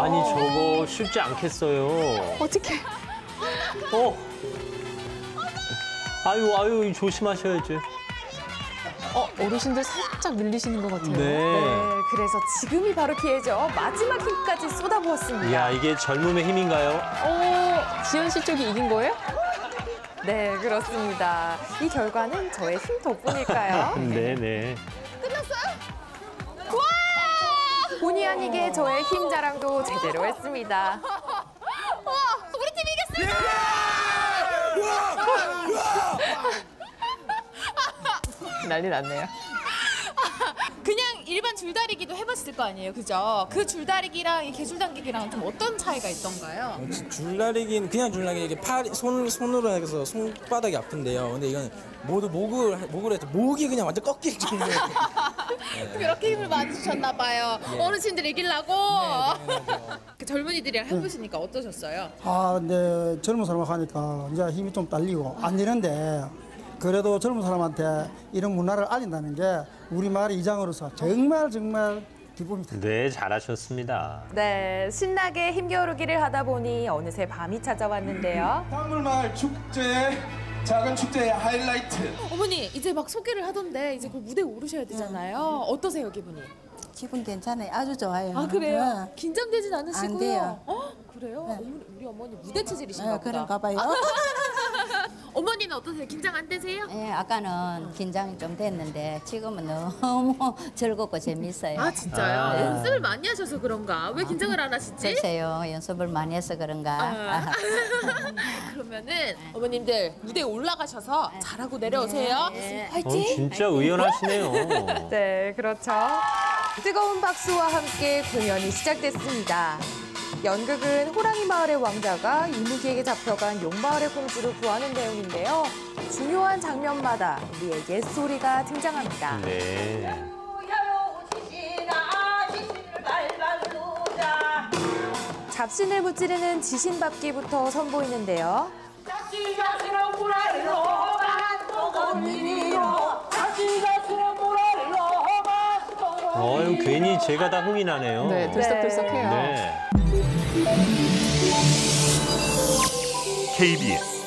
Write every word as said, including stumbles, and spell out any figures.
아니 저거 쉽지 않겠어요. 어떡해. 어. 아유 아유 조심하셔야지. 어, 어르신들 살짝 밀리시는 것 같아요. 네. 네, 그래서 지금이 바로 기회죠. 마지막 힘까지 쏟아부었습니다. 이야 이게 젊음의 힘인가요? 어, 지연 씨 쪽이 이긴 거예요? 네, 그렇습니다. 이 결과는 저의 힘 덕분일까요? 네네. 본의 아니게 저의 힘 자랑도 제대로 했습니다. 우리 팀 이겼습니다! 난리 났네요. 그냥 일반 줄다리기도 해봤을 거 아니에요, 그죠? 그 줄다리기랑 이 개줄당기기랑 좀 어떤 차이가 있던가요? 줄다리기는 그냥 줄다리기 이게 팔, 손, 손으로 해서 손바닥이 아픈데요. 근데 이건 모두 목을, 목을 해서 목이 그냥 완전 꺾일 정도로. 그렇게 힘을 많이 주셨나 봐요. 예. 어르신들 이기려고. 네, 그 젊은이들이랑 해보시니까 어떠셨어요? 아, 근데 젊은 사람하고 하니까 이제 힘이 좀 딸리고 안 되는데 그래도 젊은 사람한테 이런 문화를 알린다는 게 우리 마을의 이장으로서 정말 정말 기쁩니다. 네 잘하셨습니다. 네, 신나게 힘겨루기를 하다 보니 어느새 밤이 찾아왔는데요. 박물마을 축제, 작은 축제의 하이라이트. 어머니 이제 막 소개를 하던데 이제 그 무대에 오르셔야 되잖아요. 어떠세요 기분이? 기분 괜찮아요. 아주 좋아요. 아 그래요? 네. 긴장되진 않으시고요? 안 돼요. 어? 그래요? 네. 어머니, 우리 어머니 무대 체질이신가 네, 보다. 그런가 봐요. 어머니는 어떠세요? 긴장 안 되세요? 예, 아까는 긴장이 좀 됐는데 지금은 너무 즐겁고 재밌어요. 아 진짜요? 아. 연습을 많이 하셔서 그런가? 왜 긴장을 안 하시지? 글쎄요, 연습을 많이 해서 그런가. 아. 그러면은 어머님들 무대에 올라가셔서 잘하고 내려오세요. 네. 어, 화이팅! 진짜 의연하시네요. 네, 그렇죠. 뜨거운 박수와 함께 공연이 시작됐습니다. 연극은 호랑이 마을의 왕자가 이무기에게 잡혀간 용마을의 공주를 구하는 내용인데요. 중요한 장면마다 우리의 옛소리가 등장합니다. 네. 잡신을 무찌르는 지신밟기부터 선보이는데요. 어유 괜히 제가 다 흥이 나네요. 네, 들썩들썩해요. 네. 케이비에스